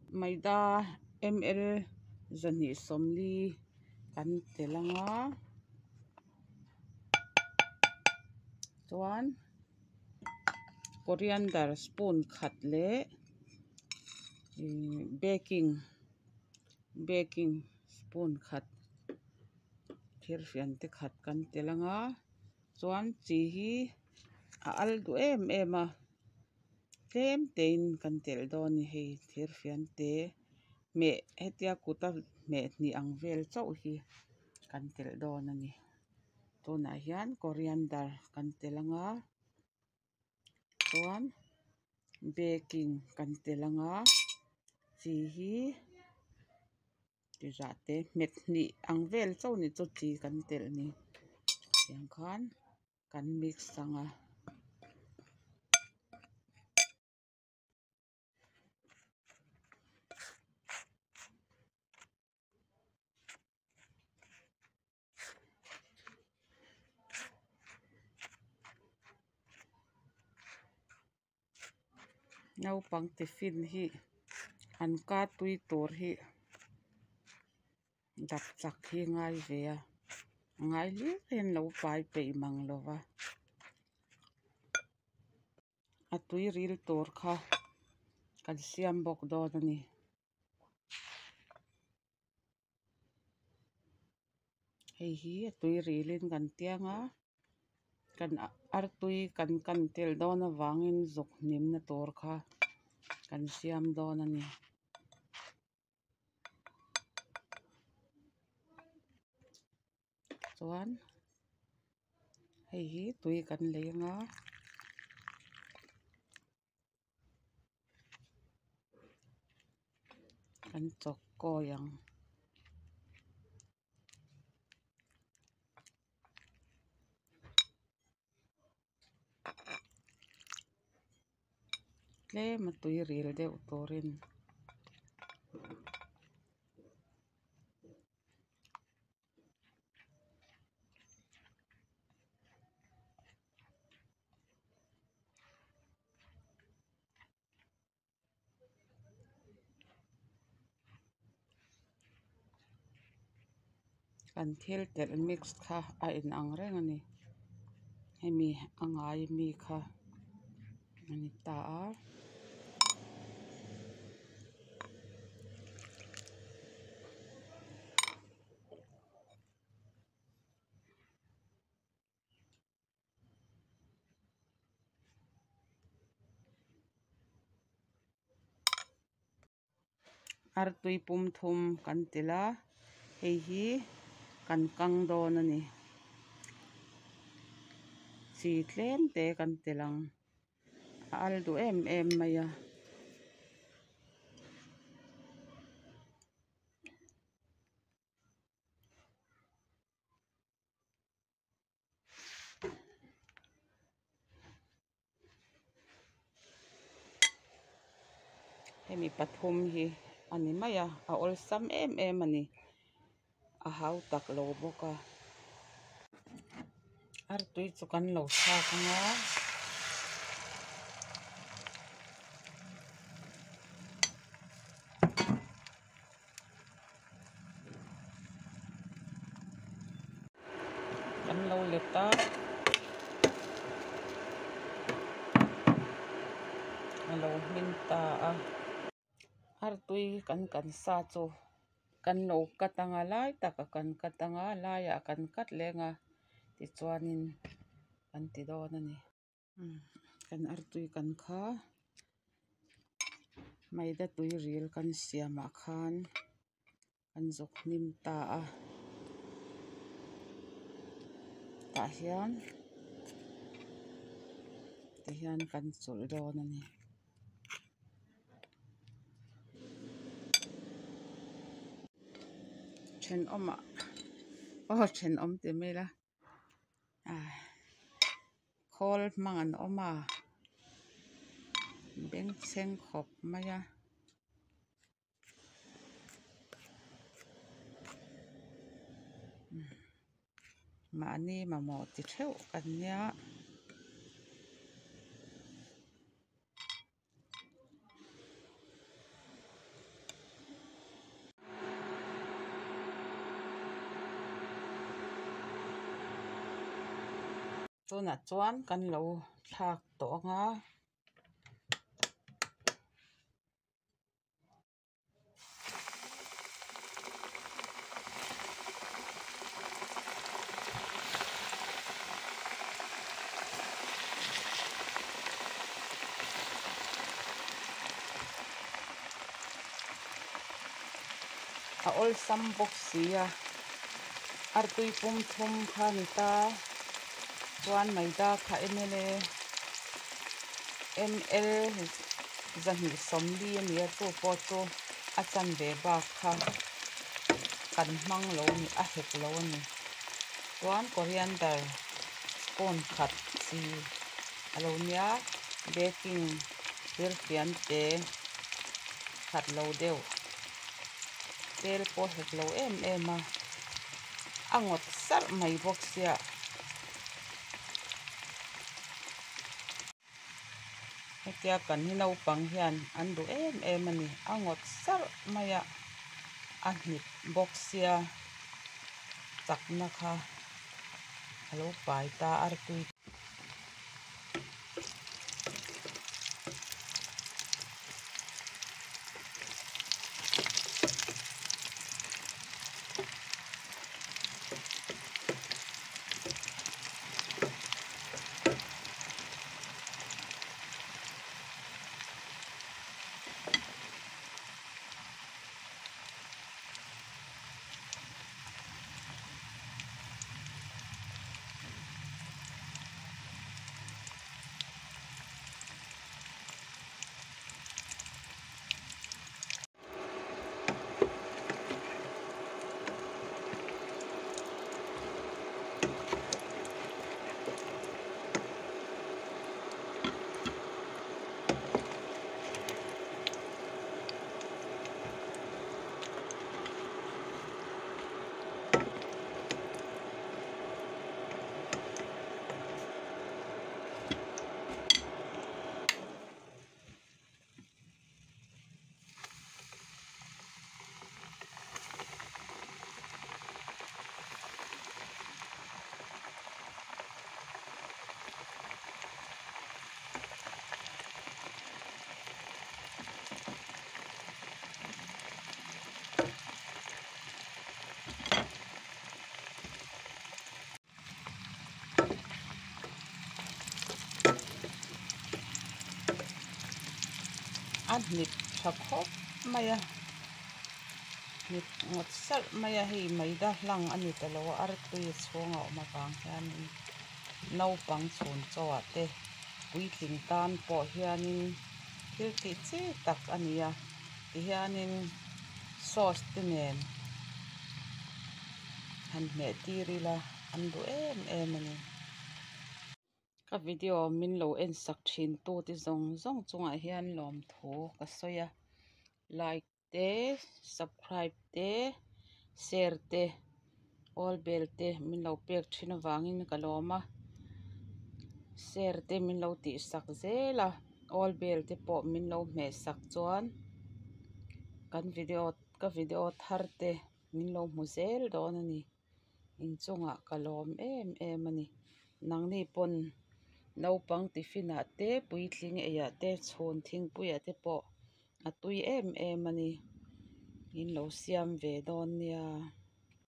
maida ml zani somli kan telanga chuan coriander spoon khat le baking spoon khat thir fian te khat kan telanga chuan chi hi a al du em a tlem tein kan tel dawn ni hei thir fian te me hetia kuta me ni ang vel chauh hi kan tel dawn ani tunah hian coriander kan telanga chuan baking kan telanga chi hi tizate met ni ang vel chauh ni chu chi kan tel ni tiang khan kan mix sanga naupang tiffin hi an ka tui tur hi dak chak hi ngai ve a ngai li hen lo pai pe mang lova a tui ril tur kha kan siam bok dawn ani hei hi a tui rilin kan tianga kan ar tui kan tel dawn awangin zuk nim na tur kha kan siam dawn ani chuan hei hi tui kan lenga kan chok ko yang tlem a tui ril deuh turin kan thil tel mix kha a in ang reng ani hemi angai mi kha ani ta a ar tui pum thum kan tela hei hi kan kang dawn ani chi tlem te kan telang a al du em mai a hemi pathum hi ani mai a ol sam em ani a hau tak lo boka ar tui chu kan lo sa kanga kan lo leta alo min ta a ar tui kan sa chu kan lo katanga lai taka kan katanga lai a kan kat lenga ti chuanin kan ti dawn ani kan ar tui kan kha maida tui ril kan siama khan kan zuk nim ta a ta hian ti hian kan chul dawn ani then oma then om te mela khol mangan oma beng seng khop maya mani ma mo ti theu kan nia tunah chuan kan lo thlak tawh anga a ol sam bawk sia artui pum thum kha ni ta chuan maida kha ml zahnih somli ani a chu pawh chu a chan ve bak kha kan hmang lo ni a hek lo ani chuan coriander spoon khat chi alo nia baking thir fian te khat lo deuh tel pawh hek lo em a ngot sar mai bawk sia hetia kan hi naupang hian an du em ani a ngot sar mai a hnit bawk sia chakna kha alo pai ta artui an hnit tha khawp mai a hnit ngot sar mai a hei maida hlang ani talo artui chhunga awm avang hianin naupang chhun chawah te puitling tan pawh hianin thil tih chi tak ani a ti hianin sauce te nen han hmeh tirila an du em ani ka video min lo en sak thin tu ti zong zong chungah hian lawm thu ka sawi a like te subscribe te share te all bell te min lo pek thin awangin ka lawm a share te min lo tih sak zela all bell te pawh min lo hmeh sak chuan ka video thar te min lo hmu zel dawn ani inchungah ka lawm em ani nang ni pon naupang tiffin ah te puitling ei ah te chhun thingpui ah te pawh a tui em ani in lo siam ve dawn nia.